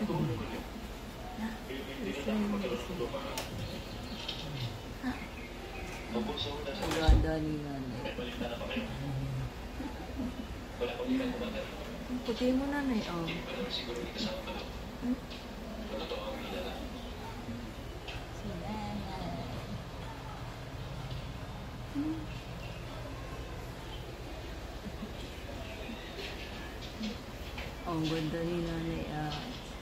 Ganda ni nanay. Puti mo nanay, oh. Ang ganda ni nanay, ah.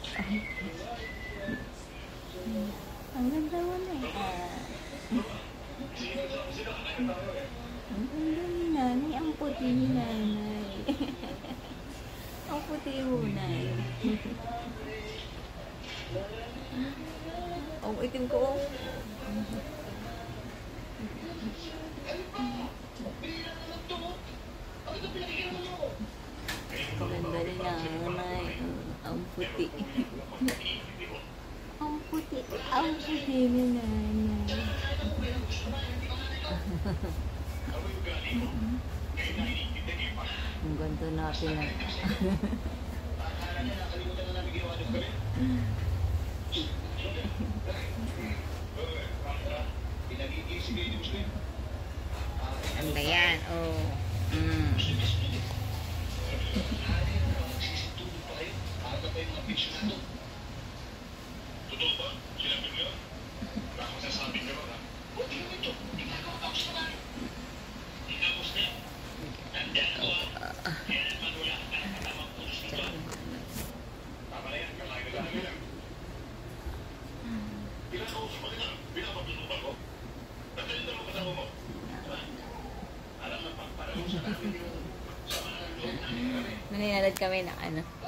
Ang ganda mo na, ah. Ang ganda ni nanay, ang puti ni nanay. Ang puti mo, nay. Ang itim ko, oh. Ganda rin nanay. Ang puti. Ang puti. Ang puti ni nanay. Ang ganda natin na. Ganda yan, oh. Naninalad kami na ano.